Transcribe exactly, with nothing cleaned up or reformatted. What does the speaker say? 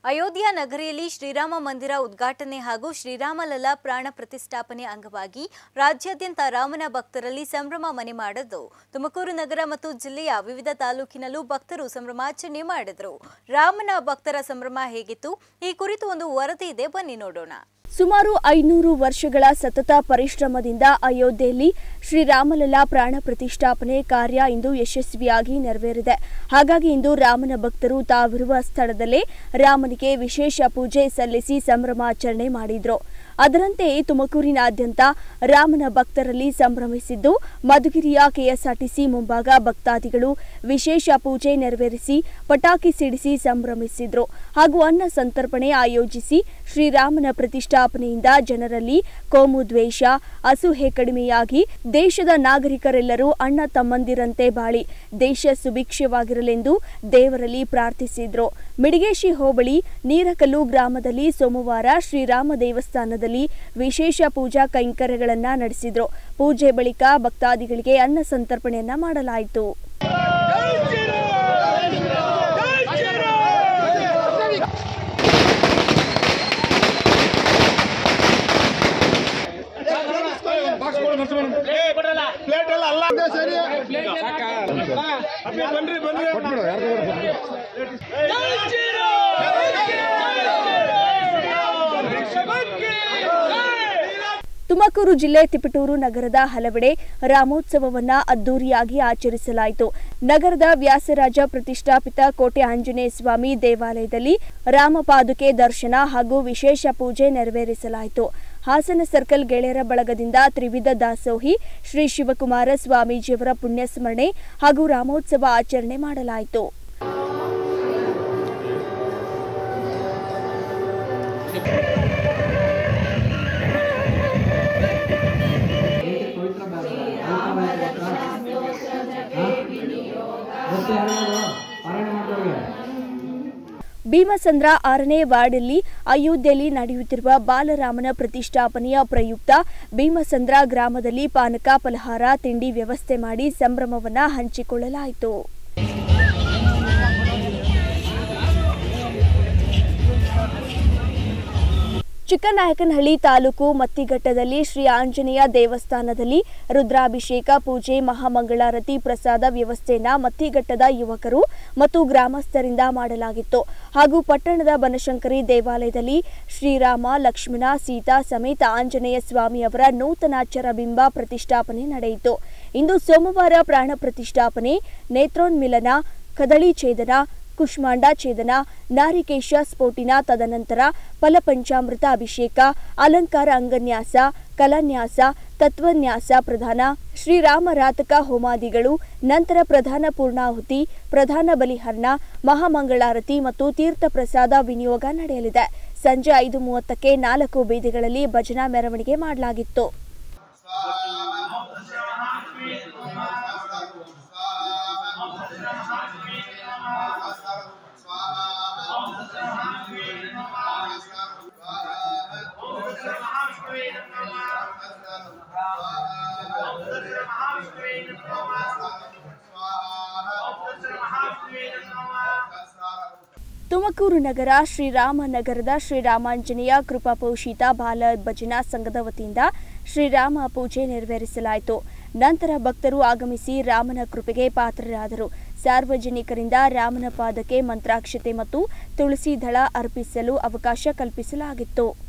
ಅಯೋಧ್ಯ ನಗರಿಯಲ್ಲಿ ಶ್ರೀರಾಮ ಮಂದಿರ ಉದ್ಘಾಟನೆ ಹಾಗೂ ಶ್ರೀರಾಮಲಲ್ಲಾ ಪ್ರಾಣ ಪ್ರತಿಷ್ಠಾಪನೆ ಅಂಗವಾಗಿ ರಾಜ್ಯಾದ್ಯಂತ ರಾಮನ ಭಕ್ತರಲ್ಲಿ ಸಂಭ್ರಮ ಮನೆ ಮಾಡಿದ್ದು ತುಮಕೂರು ನಗರ ಮತ್ತು ಜಿಲ್ಲೆಯ ವಿವಿಧ ತಾಲೂಕಿನಲ್ಲೂ ಭಕ್ತರು ಸಂಭ್ರಮಾಚರಣೆ ಮಾಡಿದರು. ರಾಮನ ಭಕ್ತರ ಸಂಭ್ರಮ ಹೇಗಿತ್ತು ಈ ಕುರಿತು ಒಂದು ವರದಿ ಇದೆ, ಬನ್ನಿ ನೋಡೋಣ. ಸುಮಾರು ಐನೂರು ವರ್ಷಗಳ ಸತತ ಪರಿಶ್ರಮದಿಂದ ಅಯೋಧ್ಯೆಯಲ್ಲಿ ಶ್ರೀರಾಮಲಲ್ಲಾ ಪ್ರಾಣ ಪ್ರತಿಷ್ಠಾಪನೆ ಕಾರ್ಯ ಇಂದು ಯಶಸ್ವಿಯಾಗಿ ನೆರವೇರಿದೆ. ಹಾಗಾಗಿ ಇಂದು ರಾಮನ ಭಕ್ತರು ತಾವಿರುವ ಸ್ಥಳದಲ್ಲೇ ರಾಮನಿಗೆ ವಿಶೇಷ ಪೂಜೆ ಸಲ್ಲಿಸಿ ಸಂಭ್ರಮಾಚರಣೆ ಮಾಡಿದ್ರು. ಅದರಂತೆ ತುಮಕೂರಿನಾದ್ಯಂತ ರಾಮನ ಭಕ್ತರಲ್ಲಿ ಸಂಭ್ರಮಿಸಿದ್ದು ಮಧುಗಿರಿಯ ಕೆಎಸ್ಆರ್ಟಿಸಿ ಮುಂಭಾಗ ಭಕ್ತಾದಿಗಳು ವಿಶೇಷ ಪೂಜೆ ನೆರವೇರಿಸಿ ಪಟಾಕಿ ಸಿಡಿಸಿ ಸಂಭ್ರಮಿಸಿದ್ರು. ಹಾಗೂ ಅನ್ನ ಸಂತರ್ಪಣೆ ಆಯೋಜಿಸಿ ಶ್ರೀರಾಮನ ಪ್ರತಿಷ್ಠಾಪನೆಯಿಂದ ಜನರಲ್ಲಿ ಕೋಮು ದ್ವೇಷ, ಅಸೂಹೆ ಕಡಿಮೆಯಾಗಿ ದೇಶದ ನಾಗರಿಕರೆಲ್ಲರೂ ಅಣ್ಣ ತಮ್ಮಂದಿರಂತೆ ಬಾಳಿ ದೇಶ ಸುಭಿಕ್ಷವಾಗಿರಲೆಂದು ದೇವರಲ್ಲಿ ಪ್ರಾರ್ಥಿಸಿದ್ರು. ಮಿಡಿಗೇಶಿ ಹೋಬಳಿ ನೀರಕಲ್ಲು ಗ್ರಾಮದಲ್ಲಿ ಸೋಮವಾರ ಶ್ರೀರಾಮ ದೇವಸ್ಥಾನದಲ್ಲಿ ವಿಶೇಷ ಪೂಜಾ ಕೈಂಕರ್ಯಗಳನ್ನು ನಡೆಸಿದ್ರು. ಪೂಜೆ ಬಳಿಕ ಭಕ್ತಾದಿಗಳಿಗೆ ಅನ್ನ ಸಂತರ್ಪಣೆಯನ್ನ ಮಾಡಲಾಯಿತು. ತುಮಕೂರು ಜಿಲ್ಲೆ ತಿಪಟೂರು ನಗರದ ಹಲವೆಡೆ ರಾಮೋತ್ಸವವನ್ನ ಅದ್ದೂರಿಯಾಗಿ ಆಚರಿಸಲಾಯಿತು. ನಗರದ ವ್ಯಾಸರಾಜ ಪ್ರತಿಷ್ಠಾಪಿತ ಕೋಟೆ ಆಂಜನೇಯ ಸ್ವಾಮಿ ದೇವಾಲಯದಲ್ಲಿ ರಾಮಪಾದುಕೆ ದರ್ಶನ ಹಾಗೂ ವಿಶೇಷ ಪೂಜೆ ನೆರವೇರಿಸಲಾಯಿತು. ಹಾಸನ ಸರ್ಕಲ್ ಗೆಳೆಯರ ಬಳಗದಿಂದ ತ್ರಿವಿಧ ದಾಸೋಹಿ ಶ್ರೀ ಶಿವಕುಮಾರ ಸ್ವಾಮೀಜಿಯವರ ಪುಣ್ಯಸ್ಮರಣೆ ಹಾಗೂ ರಾಮೋತ್ಸವ ಆಚರಣೆ ಮಾಡಲಾಯಿತು. ಭೀಮಸಂದ್ರ ಆರನೇ ವಾರ್ಡ್ನಲ್ಲಿ ಅಯೋಧ್ಯೆಯಲ್ಲಿ ನಡೆಯುತ್ತಿರುವ ಬಾಲರಾಮನ ಪ್ರತಿಷ್ಠಾಪನೆಯ ಪ್ರಯುಕ್ತ ಭೀಮಸಂದ್ರ ಗ್ರಾಮದಲ್ಲಿ ಪಾನಕ ಫಲಹಾರ ತಿಂಡಿ ವ್ಯವಸ್ಥೆ ಮಾಡಿ ಸಂಭ್ರಮವನ್ನ ಹಂಚಿಕೊಳ್ಳಲಾಯಿತು. ಚಿಕ್ಕನಾಯಕನಹಳ್ಳಿ ತಾಲೂಕು ಮತ್ತಿಘಟ್ಟದಲ್ಲಿ ಶ್ರೀ ಆಂಜನೇಯ ದೇವಸ್ಥಾನದಲ್ಲಿ ರುದ್ರಾಭಿಷೇಕ ಪೂಜೆ ಮಹಾಮಂಗಳಾರತಿ ಪ್ರಸಾದ ವ್ಯವಸ್ಥೆಯನ್ನ ಮತ್ತಿಘಟ್ಟದ ಯುವಕರು ಮತ್ತು ಗ್ರಾಮಸ್ಥರಿಂದ ಮಾಡಲಾಗಿತ್ತು. ಹಾಗೂ ಪಟ್ಟಣದ ಬನಶಂಕರಿ ದೇವಾಲಯದಲ್ಲಿ ಶ್ರೀರಾಮ ಲಕ್ಷ್ಮಣ ಸೀತಾ ಸಮೇತ ಆಂಜನೇಯ ಸ್ವಾಮಿಯವರ ನೂತನ ಚರಬಿಂಬ ಪ್ರತಿಷ್ಠಾಪನೆ ನಡೆಯಿತು. ಇಂದು ಸೋಮವಾರ ಪ್ರಾಣ ಪ್ರತಿಷ್ಠಾಪನೆ, ನೇತ್ರೋನ್ಮಿಲನ, ಕದಳಿ ಛೇದನ, ಕುಷ್ಮಾಂಡ ಛೇದನ, ನಾರಿಕೇಶ ಸ್ಫೋಟಿನ, ತದನಂತರ ಫಲಪಂಚಾಮೃತ ಅಭಿಷೇಕ, ಅಲಂಕಾರ ಅಂಗನ್ಯಾಸ, ಕಲಾನ್ಯಾಸ, ತತ್ವನ್ಯಾಸ ಪ್ರಧಾನ, ಶ್ರೀರಾಮರಾತಕ ಹೋಮಾದಿಗಳು, ನಂತರ ಪ್ರಧಾನ ಪೂರ್ಣಾಹುತಿ, ಪ್ರಧಾನ ಬಲಿಹರಣ, ಮಹಾಮಂಗಳಾರತಿ ಮತ್ತು ತೀರ್ಥ ಪ್ರಸಾದ ವಿನಿಯೋಗ ನಡೆಯಲಿದೆ. ಸಂಜೆ ಐದು ಮೂವತ್ತಕ್ಕೆ ನಾಲ್ಕು ಬೀದಿಗಳಲ್ಲಿ ಭಜನಾ ಮೆರವಣಿಗೆ ಮಾಡಲಾಗಿತ್ತು. ತುಮಕೂರು ನಗರ ಶ್ರೀರಾಮ ನಗರದ ಶ್ರೀರಾಮಾಂಜನೇಯ ಕೃಪಾಪೋಷಿತ ಬಾಲ ಭಜನಾ ಸಂಘದ ವತಿಯಿಂದ ಶ್ರೀರಾಮ ಪೂಜೆ ನೆರವೇರಿಸಲಾಯಿತು. ನಂತರ ಭಕ್ತರು ಆಗಮಿಸಿ ರಾಮನ ಕೃಪೆಗೆ ಪಾತ್ರರಾದರು. ಸಾರ್ವಜನಿಕರಿಂದ ರಾಮನ ಪಾದಕ್ಕೆ ಮಂತ್ರಾಕ್ಷತೆ ಮತ್ತು ತುಳಸಿ ದಳ ಅರ್ಪಿಸಲು ಅವಕಾಶ ಕಲ್ಪಿಸಲಾಗಿತ್ತು.